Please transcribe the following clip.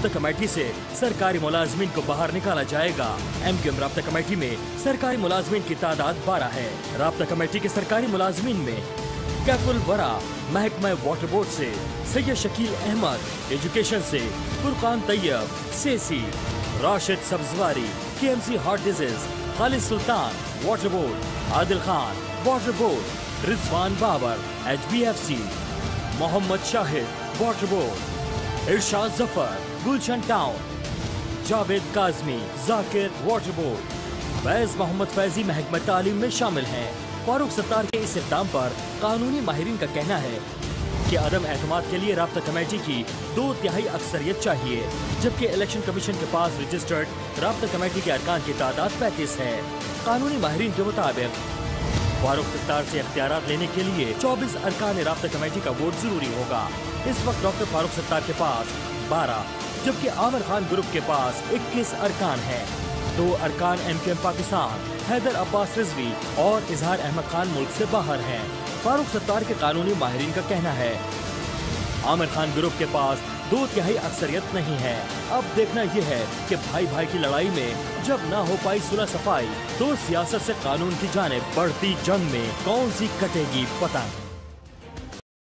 राब्ता कमेटी से सरकारी मुलाजमीन को बाहर निकाला जाएगा। MQM राब्ता कमेटी में सरकारी मुलाजमीन की तादाद 12 है। राब्ता कमेटी के सरकारी मुलाजमीन में कैफुल वरा महकमा वाटर बोर्ड से सैयद शकील अहमद, एजुकेशन से फुरकान तैयब, सेसी, Rashid Sabzwari, KMC heart disease, Khalid Sultan water board, Adil Khan water board, Rizwan Babar HBFC, Mohammad Shahid water board, Irshad Zafar Gulshan town, Javed Kazmi Zakir water board, Faiz Mohammad Faizi महकमा तालीम में शामिल हैं। फारूक सत्तार के इस इक़दाम पर कानूनी माहिरीन का कहना है कि अदम एतमाद के लिए राब्ता कमेटी की 2/3 अक्सरियत चाहिए, जबकि इलेक्शन कमीशन के पास रजिस्टर्ड राब्ता कमेटी के अरकान की तादाद 35 है। कानूनी माहिरीन के मुताबिक फारूक सत्तार से इख्तियारात लेने के लिए 24 अरकान राब्ता कमेटी का वोट जरूरी होगा। इस वक्त डॉक्टर फारूक सत्तार के पास 12, जबकि आमिर खान ग्रुप के पास 21 अरकान है। 2 अरकान MQM पाकिस्तान हैदर अब्बास रिजवी और इजहार अहमद खान मुल्क से बाहर हैं। फारूक सत्तार के कानूनी माहिरीन का कहना है आमिर खान ग्रुप के पास 2/3 अक्सरियत नहीं है। अब देखना यह है कि भाई भाई की लड़ाई में जब ना हो पाई सुलह सफाई तो सियासत से कानून की जानिब बढ़ती जंग में कौन सी कटेगी पतंग।